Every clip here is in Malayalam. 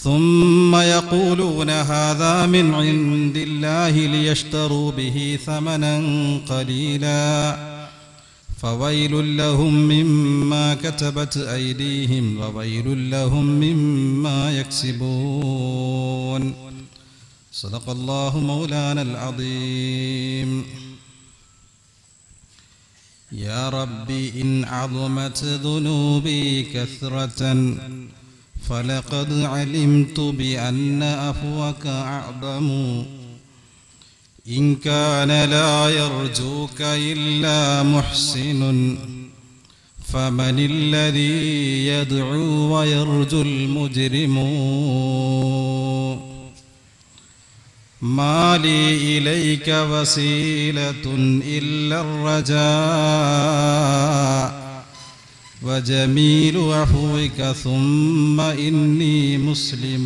ثم يقولون هذا من عند الله ليشتروا به ثمنا قليلا فويل لهم مما كتبت أيديهم وويل لهم مما يكسبون. صدق الله مولانا العظيم. يا ربي إن عظمت ذنوبي كثرة فلقد علمت بأن عفوك أعظم إن كان لا يرجوك إلا محسن فمن الذي يدعو ويرجو المجرم ما لي إليك وسيلة إلا الرجاء وجميل عفوك ثم إني مسلم.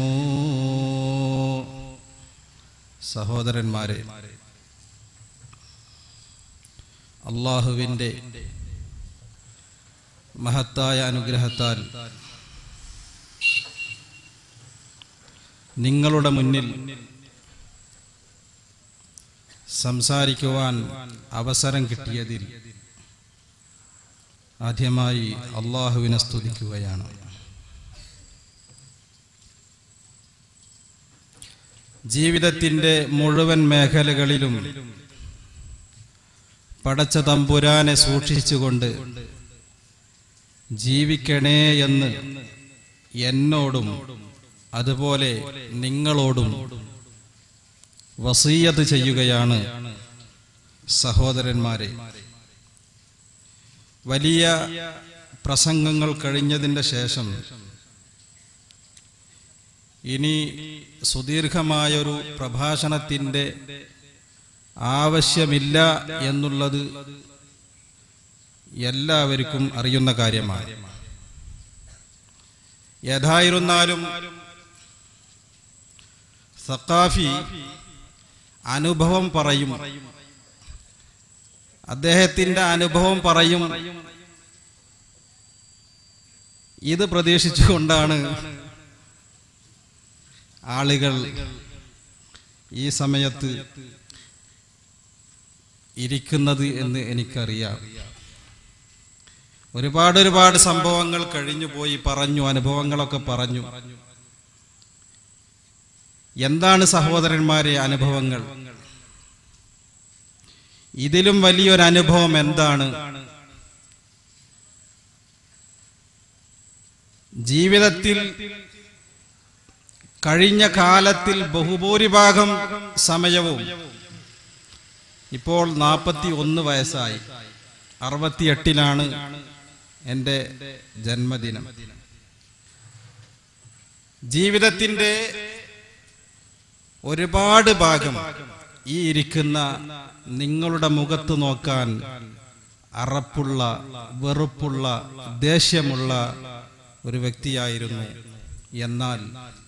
സഹോദരന്മാരെ, അല്ലാഹുവിൻ്റെ മഹത്തായ അനുഗ്രഹത്താൽ നിങ്ങളുടെ മുന്നിൽ സംസാരിക്കുവാൻ അവസരം കിട്ടിയതിൽ ആദ്യമായി അല്ലാഹുവിനെ സ്തുതിക്കുകയാണ്. ജീവിതത്തിൻ്റെ മുഴുവൻ മേഖലകളിലും പടച്ച തമ്പുരാനെ സൂക്ഷിച്ചുകൊണ്ട് ജീവിക്കണേ എന്ന് എന്നോടും അതുപോലെ നിങ്ങളോടും വസിയ്യത്ത് ചെയ്യുകയാണ്. സഹോദരന്മാരെ, വലിയ പ്രസംഗങ്ങൾ കഴിഞ്ഞതിൻ്റെ ശേഷം ഇനി സുദീർഘമായൊരു പ്രഭാഷണത്തിൻ്റെ ആവശ്യമില്ല എന്നുള്ളത് എല്ലാവർക്കും അറിയുന്ന കാര്യമാണ്. ഏതായിരുന്നാലും സഖാഫി അനുഭവം പറയും, അദ്ദേഹത്തിൻ്റെ അനുഭവം പറയും. ഇത് പ്രതീക്ഷിച്ചുകൊണ്ടാണ് ആളുകൾ ഈ സമയത്ത് ഇരിക്കുന്നത് എന്ന് എനിക്കറിയാം. ഒരുപാട് സംഭവങ്ങൾ കഴിഞ്ഞു പോയി, പറഞ്ഞു, അനുഭവങ്ങളൊക്കെ പറഞ്ഞു. എന്താണ് സഹോദരന്മാരെ അനുഭവങ്ങൾ? ഇതിലും വലിയൊരു അനുഭവം എന്താണ്? ജീവിതത്തിൽ കഴിഞ്ഞ കാലത്തിൽ ബഹുഭൂരിഭാഗം സമയവും, ഇപ്പോൾ 41 വയസ്സായി, 68-ലാണ് എൻ്റെ ജന്മദിനം. ജീവിതത്തിൻ്റെ ഒരുപാട് ഭാഗം ഈ ഇരിക്കുന്ന നിങ്ങളുടെ മുഖത്ത് നോക്കാൻ അറപ്പുള്ള, വെറുപ്പുള്ള, ദേഷ്യമുള്ള ഒരു വ്യക്തിയായിരുന്നു. എന്നാൽ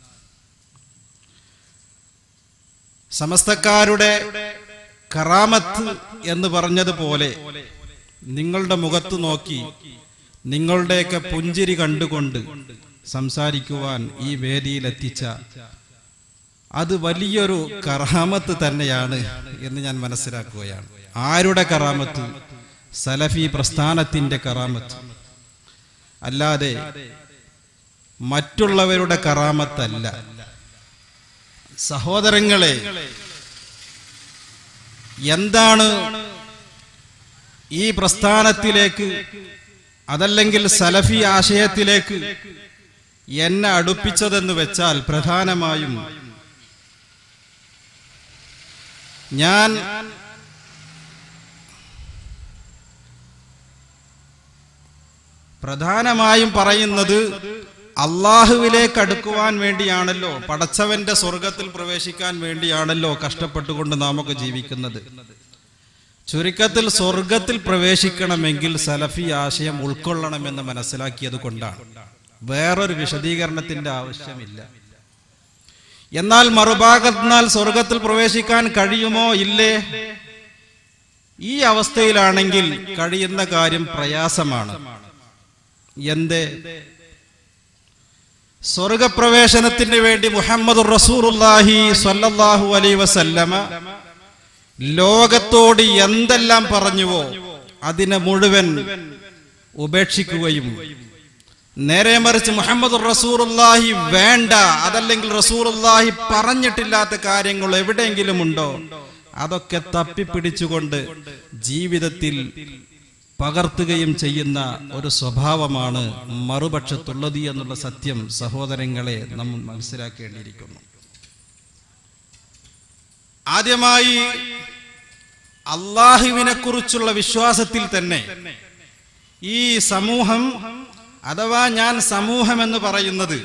സമസ്തക്കാരുടെ കറാമത്ത് എന്ന് പറഞ്ഞതുപോലെ നിങ്ങളുടെ മുഖത്ത് നോക്കി നിങ്ങളുടെയൊക്കെ പുഞ്ചിരി കണ്ടുകൊണ്ട് സംസാരിക്കുവാൻ ഈ വേദിയിലെത്തിച്ച അത് വലിയൊരു കറാമത്ത് തന്നെയാണ് എന്ന് ഞാൻ മനസ്സിലാക്കുകയാണ്. ആരുടെ കറാമത്ത്? സലഫി പ്രസ്ഥാനത്തിന്റെ കറാമത്ത്, അല്ലാതെ മറ്റുള്ളവരുടെ കറാമത്തല്ല. സഹോദരങ്ങളെ, എന്താണ് ഈ പ്രസ്ഥാനത്തിലേക്ക്, അതല്ലെങ്കിൽ സലഫി ആശയത്തിലേക്ക് എന്നെ അടുപ്പിച്ചതെന്ന് വെച്ചാൽ പ്രധാനമായും ഞാൻ പറയുന്നത് അള്ളാഹുവിലേക്ക് അടുക്കുവാൻ വേണ്ടിയാണല്ലോ, പടച്ചവന്റെ സ്വർഗത്തിൽ പ്രവേശിക്കാൻ വേണ്ടിയാണല്ലോ കഷ്ടപ്പെട്ടുകൊണ്ട് നാമൊക്കെ ജീവിക്കുന്നത്. ചുരുക്കത്തിൽ സ്വർഗത്തിൽ പ്രവേശിക്കണമെങ്കിൽ സലഫി ആശയം ഉൾക്കൊള്ളണമെന്ന് മനസ്സിലാക്കിയത് കൊണ്ടാണ്. വേറൊരു വിശദീകരണത്തിന്റെ ആവശ്യമില്ല. എന്നാൽ മറുഭാഗത്തിനാൽ സ്വർഗത്തിൽ പ്രവേശിക്കാൻ കഴിയുമോ ഇല്ലേ? ഈ അവസ്ഥയിലാണെങ്കിൽ കഴിയുന്ന കാര്യം പ്രയാസമാണ്. എന്തേ? സ്വർഗപ്രവേശനത്തിന് വേണ്ടി മുഹമ്മദുർ റസൂലുള്ളാഹി സ്വല്ലല്ലാഹു അലൈഹി വസല്ലമ ലോകത്തോട് എന്തെല്ലാം പറഞ്ഞുവോ അതിനെ മുഴുവൻ ഉപേക്ഷിക്കുകയും നേരെ മറിച്ച് മുഹമ്മദുർ റസൂലുള്ളാഹി വേണ്ട, അതല്ലെങ്കിൽ റസൂലുള്ളാഹി പറഞ്ഞിട്ടില്ലാത്ത കാര്യങ്ങൾ എവിടെയെങ്കിലും ഉണ്ടോ അതൊക്കെ തപ്പിപ്പിടിച്ചുകൊണ്ട് ജീവിതത്തിൽ പകർത്തുകയും ചെയ്യുന്ന ഒരു സ്വഭാവമാണ് മറുപക്ഷത്തുള്ളത് എന്നുള്ള സത്യം സഹോദരങ്ങളെ നമ്മൾ മനസ്സിലാക്കേണ്ടിയിരിക്കുന്നു. ആദ്യമായി അള്ളാഹുവിനെ കുറിച്ചുള്ള വിശ്വാസത്തിൽ തന്നെ ഈ സമൂഹം അഥവാ ഞാൻ സമൂഹം എന്ന് പറയുന്നത്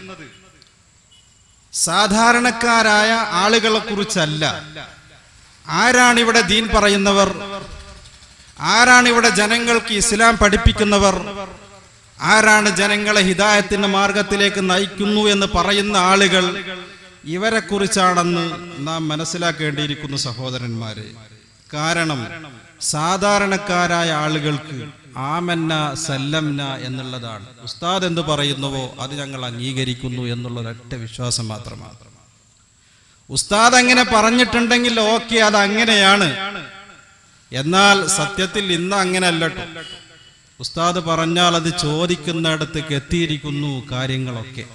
സാധാരണക്കാരായ ആളുകളെ കുറിച്ചല്ല. ആരാണ് ഇവിടെ ദീൻ പറയുന്നവർ, ആരാണ് ഇവിടെ ജനങ്ങൾക്ക് ഇസ്ലാം പഠിപ്പിക്കുന്നവർ, ആരാണ് ജനങ്ങളെ ഹിദായത്തിന്റെ മാർഗത്തിലേക്ക് നയിക്കുന്നു എന്ന് പറയുന്ന ആളുകൾ, ഇവരെ കുറിച്ചാണെന്ന് നാം മനസ്സിലാക്കേണ്ടിയിരിക്കുന്നു സഹോദരന്മാരെ. കാരണം സാധാരണക്കാരായ ആളുകൾക്ക് ആമന്ന സല്ലംന എന്നുള്ളതാണ്. ഉസ്താദ് എന്ത് പറയുന്നുവോ അത് ഞങ്ങൾ അംഗീകരിക്കുന്നു എന്നുള്ള ഒരൊറ്റ വിശ്വാസം മാത്രമാണ്. ഉസ്താദ് അങ്ങനെ പറഞ്ഞിട്ടുണ്ടെങ്കിൽ ഓക്കെ, അത് അങ്ങനെയാണ്. എന്നാൽ സത്യത്തിൽ ഇന്ന് അങ്ങനെയല്ലട്ടോ. ഉസ്താദ് പറഞ്ഞാൽ അത് ചോദിക്കുന്നിടത്തേക്ക് എത്തിയിരിക്കുന്നു കാര്യങ്ങളൊക്കെ.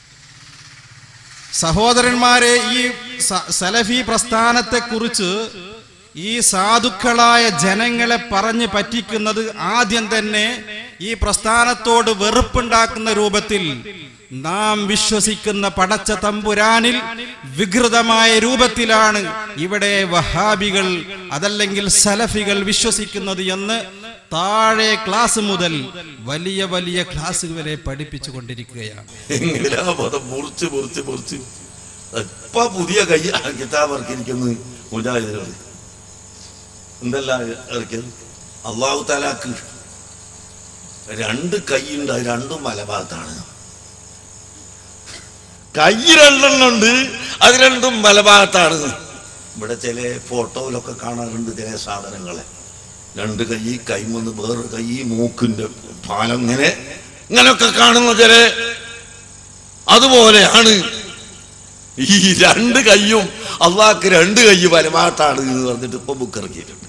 സഹോദരന്മാരെ, ഈ സലഫി പ്രസ്ഥാനത്തെ കുറിച്ച് ഈ സാധുക്കളായ ജനങ്ങളെ പറഞ്ഞ് പറ്റിക്കുന്നത് ആദ്യം തന്നെ ഈ പ്രസ്ഥാനത്തോട് വെറുപ്പുണ്ടാക്കുന്ന രൂപത്തിൽ നാം വിശ്വസിക്കുന്ന പടച്ച തമ്പുരാനിൽ വികൃതമായ രൂപത്തിലാണ് ഇവിടെ വഹാബികൾ അതല്ലെങ്കിൽ സലഫികൾ വിശ്വസിക്കുന്നത് എന്ന് താഴെ ക്ലാസ് മുതൽ വലിയ വലിയ ക്ലാസ് വരെ പഠിപ്പിച്ചു കൊണ്ടിരിക്കുകയാണ്. പുതിയ കിതാബ് ഇറക്കിയിരിക്കുന്നു മുജാഹിദുകൾ. എന്തെല്ലാം ഇറക്കിയത്? അള്ളാഹു തആലാക്ക് രണ്ട് കൈയുണ്ട്, അത് രണ്ടും മലഭാഗത്താണ്. കൈ രണ്ടെണ്ണം ഉണ്ട്, അത് രണ്ടും മലഭാഗത്താണ്. ഇവിടെ ചില ഫോട്ടോയിലൊക്കെ കാണാറുണ്ട് ചില സാധനങ്ങളെ. രണ്ട് കൈ, കൈമൊന്ന് വേറൊരു കൈ, മൂക്കിന്റെ പാലം ഇങ്ങനെയൊക്കെ കാണുന്ന ചില. അതുപോലെയാണ് ഈ രണ്ട് കൈയും അള്ളാഹ്ക്ക് രണ്ട് കൈ വലഭാഗത്താണ് എന്ന് പറഞ്ഞിട്ട് ഇപ്പൊ ബുക്ക് ഇറക്കിയിട്ടുണ്ട്.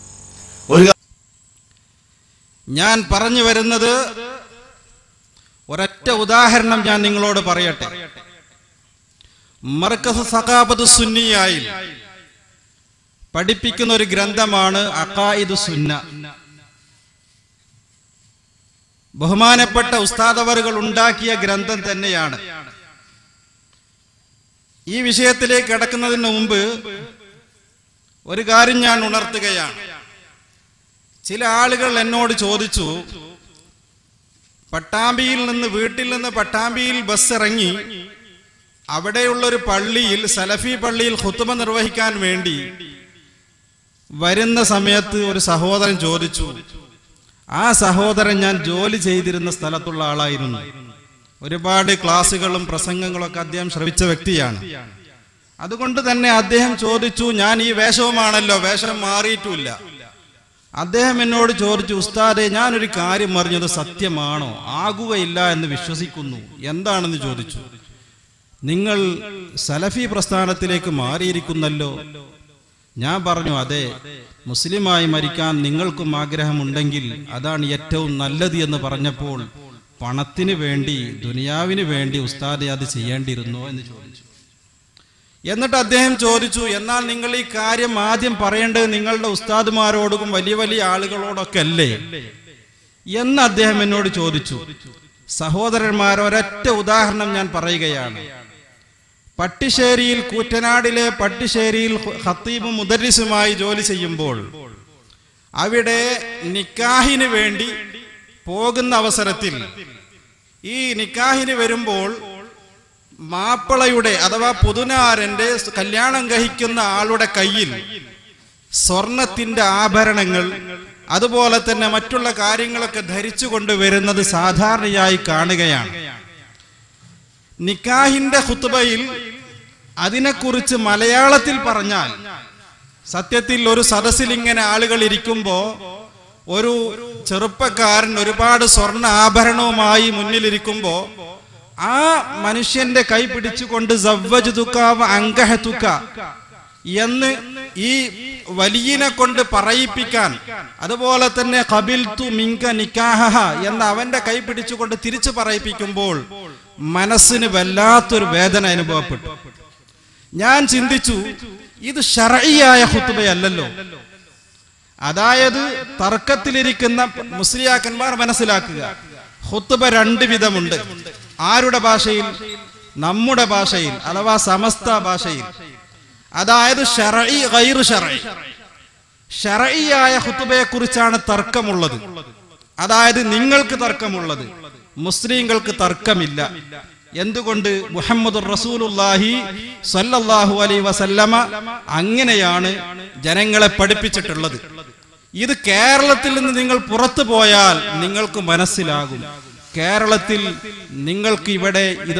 ഞാൻ പറഞ്ഞു വരുന്നത് ഒരൊറ്റ ഉദാഹരണം ഞാൻ നിങ്ങളോട് പറയട്ടെ. മർകസ് സഖാഫത്ത് സുന്നിയായിൽ പഠിപ്പിക്കുന്ന ഒരു ഗ്രന്ഥമാണ് അഖായിദു സുന്ന. ബഹുമാനപ്പെട്ട ഉസ്താദ് അവറുകൾ ഉണ്ടാക്കിയ ഗ്രന്ഥം തന്നെയാണ്. ഈ വിഷയത്തിലേക്ക് കടക്കുന്നതിന് മുമ്പ് ഒരു കാര്യം ഞാൻ ഉണർത്തുകയാണ്. ചില ആളുകൾ എന്നോട് ചോദിച്ചു, പട്ടാമ്പിയിൽ നിന്ന് വീട്ടിൽ നിന്ന് പട്ടാമ്പിയിൽ ബസ് ഇറങ്ങി അവിടെയുള്ളൊരു പള്ളിയിൽ, സലഫി പള്ളിയിൽ ഖുത്ബ നിർവഹിക്കാൻ വേണ്ടി വരുന്ന സമയത്ത് ഒരു സഹോദരൻ ചോദിച്ചു. ആ സഹോദരൻ ഞാൻ ജോലി ചെയ്തിരുന്ന സ്ഥലത്തുള്ള ആളായിരുന്നു. ഒരുപാട് ക്ലാസുകളും പ്രസംഗങ്ങളൊക്കെ അദ്ദേഹം ശ്രവിച്ച വ്യക്തിയാണ്. അതുകൊണ്ട് തന്നെ അദ്ദേഹം ചോദിച്ചു, ഞാൻ ഈ വേഷവുമാണല്ലോ, വേഷം മാറിയിട്ടുമില്ല. അദ്ദേഹം എന്നോട് ചോദിച്ചു, ഉസ്താദെ ഞാനൊരു കാര്യം പറഞ്ഞത് സത്യമാണോ, ആകുകയില്ല എന്ന് വിശ്വസിക്കുന്നു, എന്താണെന്ന് ചോദിച്ചു. നിങ്ങൾ സലഫി പ്രസ്ഥാനത്തിലേക്ക് മാറിയിരിക്കുന്നല്ലോ. ഞാൻ പറഞ്ഞു, അതെ, മുസ്ലിമായി മരിക്കാൻ നിങ്ങൾക്കും ആഗ്രഹമുണ്ടെങ്കിൽ അതാണ് ഏറ്റവും നല്ലത് എന്ന് പറഞ്ഞപ്പോൾ പണത്തിന് വേണ്ടി, ദുനിയാവിന് വേണ്ടി ഉസ്താദെ അത് ചെയ്യേണ്ടിയിരുന്നോ എന്ന് ചോദിച്ചു. എന്നിട്ട് അദ്ദേഹം ചോദിച്ചു, എന്നാൽ നിങ്ങൾ ഈ കാര്യം ആദ്യം പറയേണ്ടത് നിങ്ങളുടെ ഉസ്താദുമാരോടും വലിയ വലിയ ആളുകളോടൊക്കെ അല്ലേ എന്ന് അദ്ദേഹം എന്നോട് ചോദിച്ചു. സഹോദരന്മാർ, ഒരൊറ്റ ഉദാഹരണം ഞാൻ പറയുകയാണ്. പട്ടിശ്ശേരിയിൽ, കൂറ്റനാടിലെ പട്ടിശ്ശേരിയിൽ ഖത്തീബും മുദർരിസുമായി ജോലി ചെയ്യുമ്പോൾ അവിടെ നിക്കാഹിന് വേണ്ടി പോകുന്ന അവസരത്തിൽ, ഈ നിക്കാഹിന് വരുമ്പോൾ മാപ്പിളയുടെ അഥവാ പുതുനാരന്റെ കല്യാണം കഴിക്കുന്ന ആളുടെ കയ്യിൽ സ്വർണത്തിന്റെ ആഭരണങ്ങൾ അതുപോലെ തന്നെ മറ്റുള്ള കാര്യങ്ങളൊക്കെ ധരിച്ചു കൊണ്ടുവരുന്നത് സാധാരണയായി കാണുകയാണ്. നിക്കാഹിന്റെ ഖുത്ബയിൽ അതിനെക്കുറിച്ച് മലയാളത്തിൽ പറഞ്ഞാൽ, സത്യത്തിൽ ഒരു സദസ്സിൽ ഇങ്ങനെ ആളുകൾ ഇരിക്കുമ്പോ ഒരു ചെറുപ്പക്കാരൻ ഒരുപാട് സ്വർണ്ണ ആഭരണവുമായി മുന്നിലിരിക്കുമ്പോ ആ മനുഷ്യന്റെ കൈ പിടിച്ചുകൊണ്ട് സവ്വജ്തുക വ അൻകഹതുക എന്ന് ഈ വലിയനെ കൊണ്ട് പറയിപ്പിക്കാൻ, അതുപോലെ തന്നെ ഖബിൽതു മിൻക നിക്കാഹഹ എന്ന് അവന്റെ കൈ പിടിച്ചുകൊണ്ട് തിരിച്ചു പറയിപ്പിക്കുമ്പോൾ മനസ്സിന് വല്ലാത്തൊരു വേദന അനുഭവപ്പെട്ടു. ഞാൻ ചിന്തിച്ചു, ഇത് ശർഈയായ ഖുത്ബയല്ലല്ലോ. അതായത് തർക്കത്തിലിരിക്കുന്ന മുസ്ലിയാക്കന്മാർ മനസ്സിലാക്കുക, ഖുത്ബ രണ്ട് വിധമുണ്ട്. ആരുടെ ഭാഷയിൽ? നമ്മുടെ ഭാഷയിൽ, അഥവാ സമസ്ത ഭാഷയിൽ. അതായത് ശർഈ ഗൈറു ശർഈ. ശർഈയായ ഖുത്ബയെ കുറിച്ചാണ് തർക്കമുള്ളത്. അതായത് നിങ്ങൾക്ക് തർക്കമുള്ളത്, മുസ്ലിങ്ങൾക്ക് തർക്കമില്ല. എന്തുകൊണ്ട്? മുഹമ്മദുർ റസൂലുള്ളാഹി സ്വല്ലല്ലാഹു അലൈഹി വസല്ലമ അങ്ങനെയാണ് ജനങ്ങളെ പഠിപ്പിച്ചിട്ടുള്ളത്. ഇത് കേരളത്തിൽ നിന്ന് നിങ്ങൾ പുറത്തു പോയാൽ നിങ്ങൾക്ക് മനസ്സിലാകും. കേരളത്തിൽ നിങ്ങൾക്ക് ഇവിടെ ഇത്